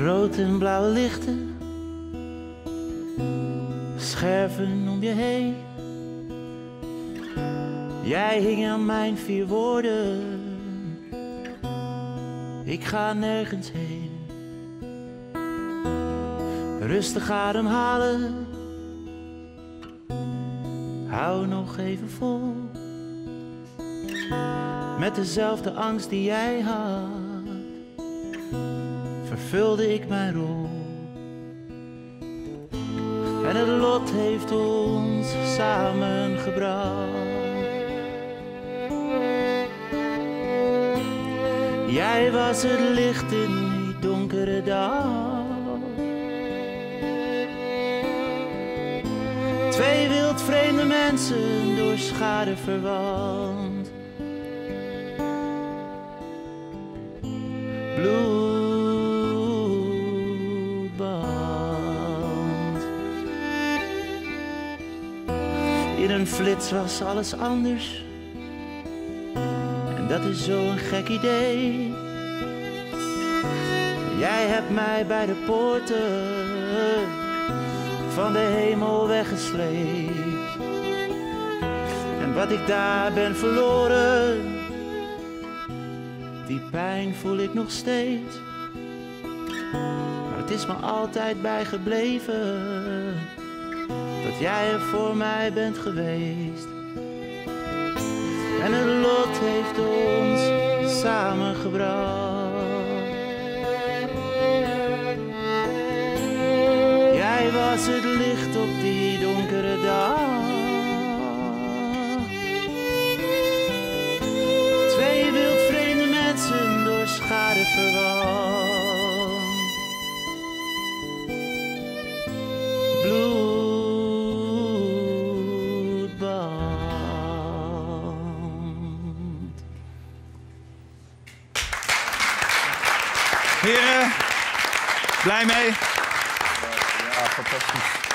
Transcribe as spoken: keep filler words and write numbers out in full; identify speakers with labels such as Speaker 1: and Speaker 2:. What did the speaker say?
Speaker 1: Rood en blauwe lichten, scherven om je heen. Jij hing aan mijn vier woorden, ik ga nergens heen. Rustig ademhalen, hou nog even vol. Met dezelfde angst die jij had, vervulde ik mijn rol. En het lot heeft ons samengebracht. Jij was het licht in die donkere dag. Twee wildvreemde mensen door schade verwant. Bloedband. In een flits was alles anders. En dat is zo'n gek idee. Jij hebt mij bij de poorten van de hemel weggesleept. En wat ik daar ben verloren, die pijn voel ik nog steeds. Maar het is me altijd bijgebleven dat jij er voor mij bent geweest. En het lot heeft ons samengebracht. Jij was het licht op die donkere dag. Twee wildvreemde mensen door schade verwant. Bloedband.
Speaker 2: Heren, blij mee?
Speaker 3: Ja, fantastisch.